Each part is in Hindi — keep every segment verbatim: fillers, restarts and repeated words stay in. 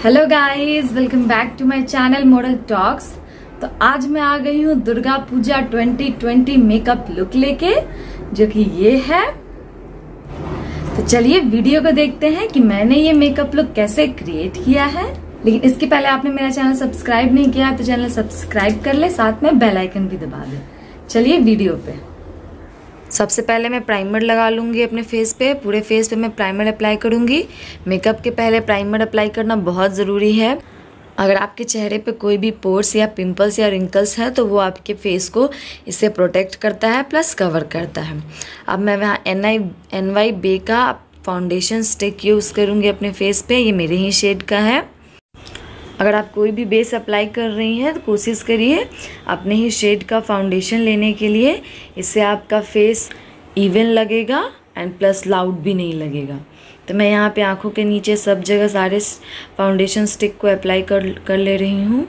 Hello guys, welcome back to my channel model talks. तो आज मैं आ गई हूँ Durga Puja twenty twenty makeup look लेके, जो कि ये है। तो चलिए वीडियो को देखते हैं कि मैंने ये मेकअप लुक कैसे क्रिएट किया है। लेकिन इसके पहले आपने मेरा चैनल सब्सक्राइब नहीं किया तो चैनल सब्सक्राइब कर ले, साथ में बेल आइकन भी दबा दे। चलिए वीडियो पे। सबसे पहले मैं प्राइमर लगा लूँगी अपने फेस पे। पूरे फेस पे मैं प्राइमर अप्लाई करूँगी। मेकअप के पहले प्राइमर अप्लाई करना बहुत ज़रूरी है। अगर आपके चेहरे पे कोई भी पोर्स या पिंपल्स या रिंकल्स हैं तो वो आपके फेस को इससे प्रोटेक्ट करता है, प्लस कवर करता है। अब मैं वहाँ एन आई एन वाई बे का फाउंडेशन स्टिक यूज़ करूँगी अपने फेस पे। ये मेरे ही शेड का है। अगर आप कोई भी बेस अप्लाई कर रही हैं तो कोशिश करिए अपने ही शेड का फाउंडेशन लेने के लिए। इससे आपका फेस इवन लगेगा एंड प्लस लाउड भी नहीं लगेगा। तो मैं यहाँ पे आँखों के नीचे सब जगह सारे फाउंडेशन स्टिक को अप्लाई कर कर ले रही हूँ।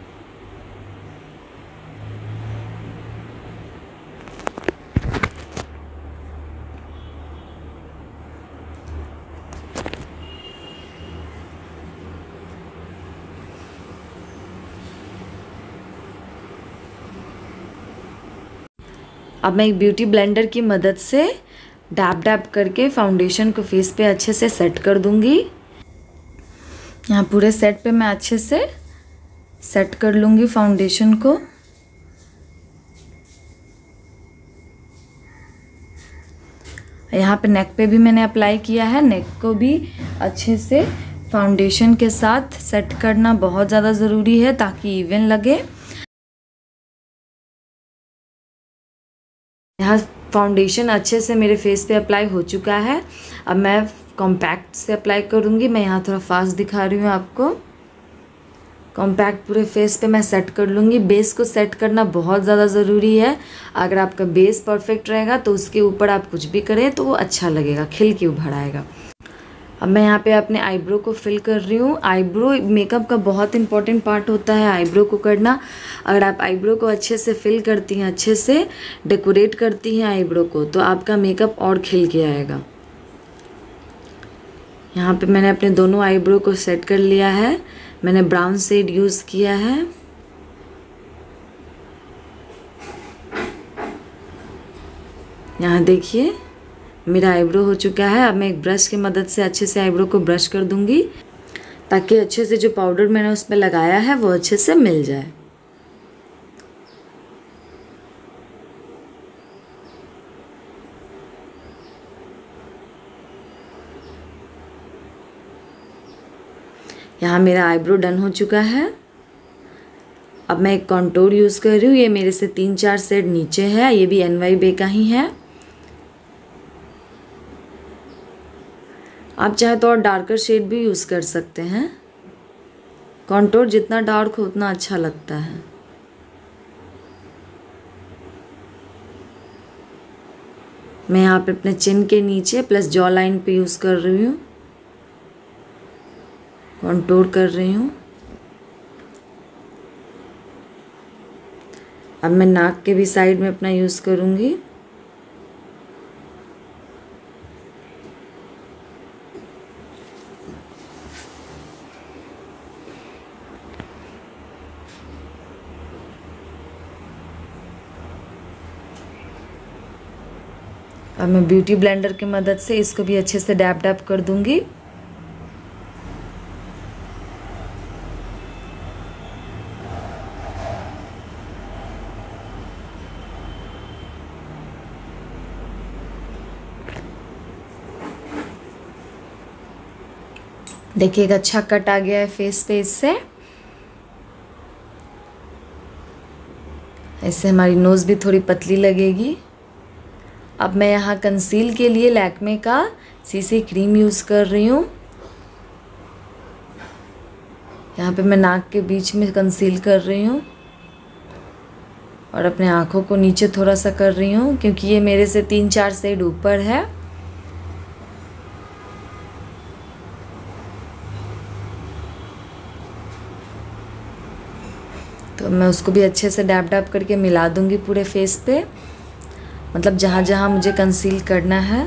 अब मैं एक ब्यूटी ब्लेंडर की मदद से डैब डैब करके फाउंडेशन को फेस पे अच्छे से सेट कर दूंगी। यहाँ पूरे सेट पे मैं अच्छे से सेट कर लूँगी फाउंडेशन को। यहाँ पे नेक पे भी मैंने अप्लाई किया है। नेक को भी अच्छे से फाउंडेशन के साथ सेट करना बहुत ज़्यादा ज़रूरी है ताकि इवन लगे। यहाँ फाउंडेशन अच्छे से मेरे फेस पे अप्लाई हो चुका है। अब मैं कॉम्पैक्ट से अप्लाई करूँगी। मैं यहाँ थोड़ा फास्ट दिखा रही हूँ आपको। कॉम्पैक्ट पूरे फेस पे मैं सेट कर लूँगी। बेस को सेट करना बहुत ज़्यादा ज़रूरी है। अगर आपका बेस परफेक्ट रहेगा तो उसके ऊपर आप कुछ भी करें तो वो अच्छा लगेगा, खिल के उभर आएगा। अब मैं यहाँ पे अपने आईब्रो को फिल कर रही हूँ। आईब्रो मेकअप का बहुत इंपॉर्टेंट पार्ट होता है आईब्रो को करना। अगर आप आईब्रो को अच्छे से फिल करती हैं, अच्छे से डेकोरेट करती हैं आईब्रो को, तो आपका मेकअप और खिल के आएगा। यहाँ पे मैंने अपने दोनों आईब्रो को सेट कर लिया है। मैंने ब्राउन शेड यूज़ किया है। यहाँ देखिए मेरा आईब्रो हो चुका है। अब मैं एक ब्रश की मदद से अच्छे से आईब्रो को ब्रश कर दूंगी ताकि अच्छे से जो पाउडर मैंने उस पर लगाया है वो अच्छे से मिल जाए। यहाँ मेरा आईब्रो डन हो चुका है। अब मैं एक कॉन्टूर यूज़ कर रही हूँ। ये मेरे से तीन चार शेड नीचे है। ये भी एन वाई बे का ही है। आप चाहे तो और डार्कर शेड भी यूज़ कर सकते हैं। कॉन्टूर जितना डार्क हो उतना अच्छा लगता है। मैं यहाँ पे अपने चिन के नीचे प्लस जॉ लाइन पे यूज़ कर रही हूँ, कॉन्टूर कर रही हूँ। अब मैं नाक के भी साइड में अपना यूज़ करूँगी। अब मैं ब्यूटी ब्लेंडर की मदद से इसको भी अच्छे से डैब डैब कर दूंगी। देखिए एक अच्छा कट आ गया है फेस पे। इससे इससे हमारी नोज़ भी थोड़ी पतली लगेगी। अब मैं यहाँ कंसील के लिए लैक्मे का सीसी क्रीम यूज़ कर रही हूँ। यहाँ पे मैं नाक के बीच में कंसील कर रही हूँ और अपने आँखों को नीचे थोड़ा सा कर रही हूँ क्योंकि ये मेरे से तीन चार शेड ऊपर है। तो मैं उसको भी अच्छे से डैब डैब करके मिला दूँगी पूरे फेस पे, मतलब जहाँ जहाँ मुझे कंसील करना है।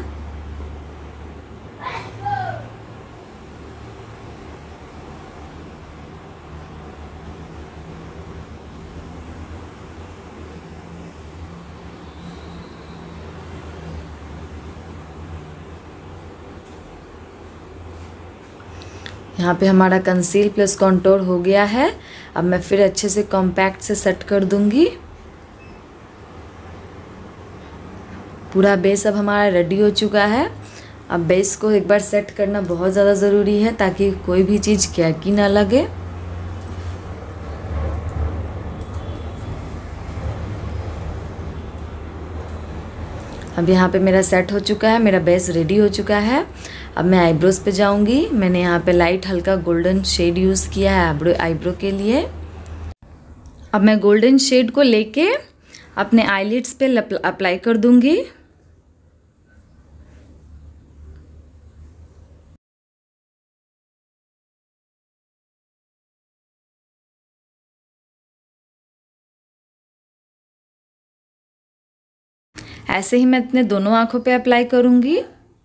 यहाँ पे हमारा कंसील प्लस कॉन्टोर हो गया है। अब मैं फिर अच्छे से कॉम्पैक्ट से सेट कर दूंगी। पूरा बेस अब हमारा रेडी हो चुका है। अब बेस को एक बार सेट करना बहुत ज़्यादा ज़रूरी है ताकि कोई भी चीज़ कैकी ना लगे। अब यहाँ पे मेरा सेट हो चुका है, मेरा बेस रेडी हो चुका है। अब मैं आईब्रोज पे जाऊँगी। मैंने यहाँ पे लाइट हल्का गोल्डन शेड यूज़ किया है आईब्रो आईब्रो के लिए। अब मैं गोल्डन शेड को लेके अपने आईलिड्स पे अप्लाई कर दूँगी। ऐसे ही मैं अपने दोनों आँखों पे अप्लाई करूँगी।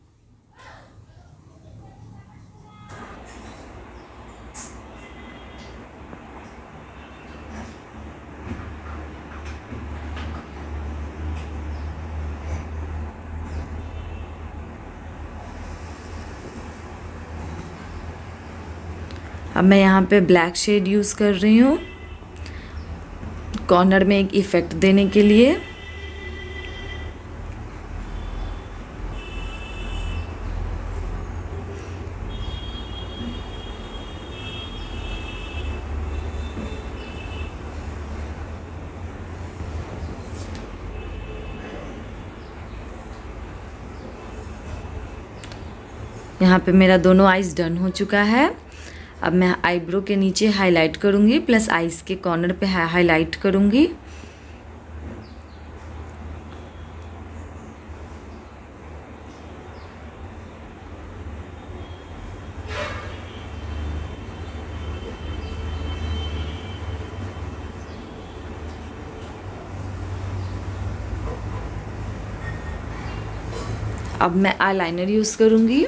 अब मैं यहाँ पे ब्लैक शेड यूज़ कर रही हूँ कॉर्नर में एक इफ़ेक्ट देने के लिए। यहाँ पे मेरा दोनों आईज डन हो चुका है। अब मैं आईब्रो के नीचे हाईलाइट करूँगी प्लस आईज के कॉर्नर पे हाईलाइट करूँगी। अब मैं आईलाइनर यूज़ करूँगी।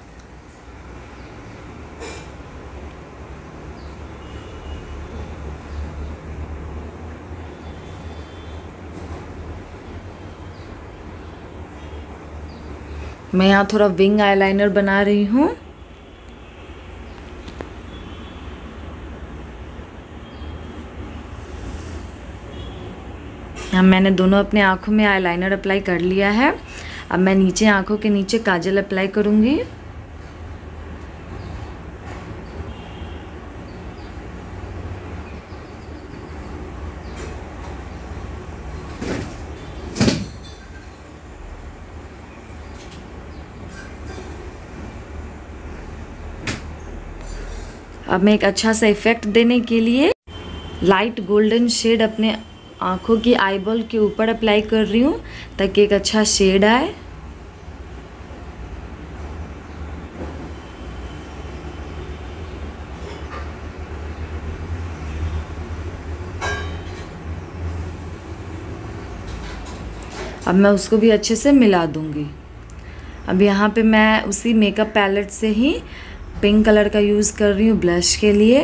मैं यहाँ थोड़ा विंग आईलाइनर बना रही हूँ। यहाँ मैंने दोनों अपने आँखों में आईलाइनर अप्लाई कर लिया है। अब मैं नीचे आँखों के नीचे काजल अप्लाई करूँगी। अब मैं एक अच्छा सा इफ़ेक्ट देने के लिए लाइट गोल्डन शेड अपने आँखों की आईबॉल के ऊपर अप्लाई कर रही हूँ ताकि एक अच्छा शेड आए। अब मैं उसको भी अच्छे से मिला दूँगी। अब यहाँ पे मैं उसी मेकअप पैलेट से ही पिंक कलर का यूज़ कर रही हूँ ब्लश के लिए।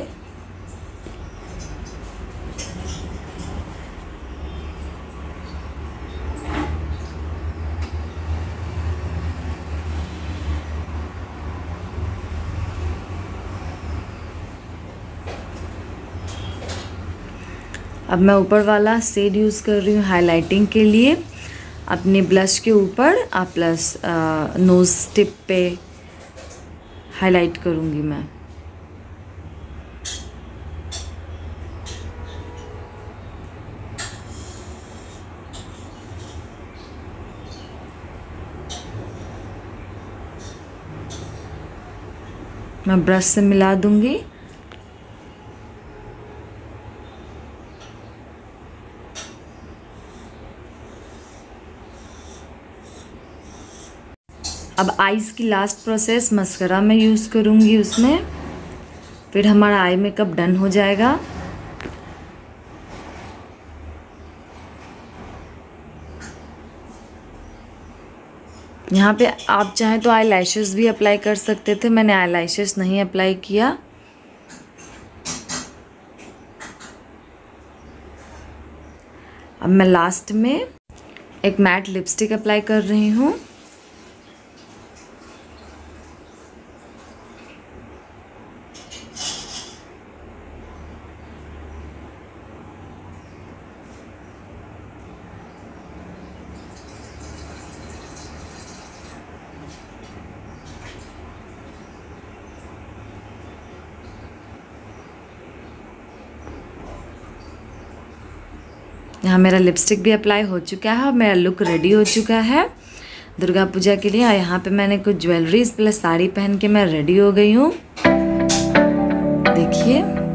अब मैं ऊपर वाला शेड यूज़ कर रही हूँ हाइलाइटिंग के लिए। अपने ब्लश के ऊपर आप प्लस नोज़ टिप पे हाइलाइट करूँगी मैं। मैं ब्रश से मिला दूँगी। अब आईज़ की लास्ट प्रोसेस मस्करा मैं यूज़ करूँगी उसमें, फिर हमारा आई मेकअप डन हो जाएगा। यहाँ पे आप चाहें तो आई लैशेस भी अप्लाई कर सकते थे, मैंने आई लैशेस नहीं अप्लाई किया। अब मैं लास्ट में एक मैट लिपस्टिक अप्लाई कर रही हूँ। यहाँ मेरा लिपस्टिक भी अप्लाई हो चुका है और मेरा लुक रेडी हो चुका है दुर्गा पूजा के लिए। और यहाँ पे मैंने कुछ ज्वेलरीज प्लस साड़ी पहन के मैं रेडी हो गई हूँ। देखिए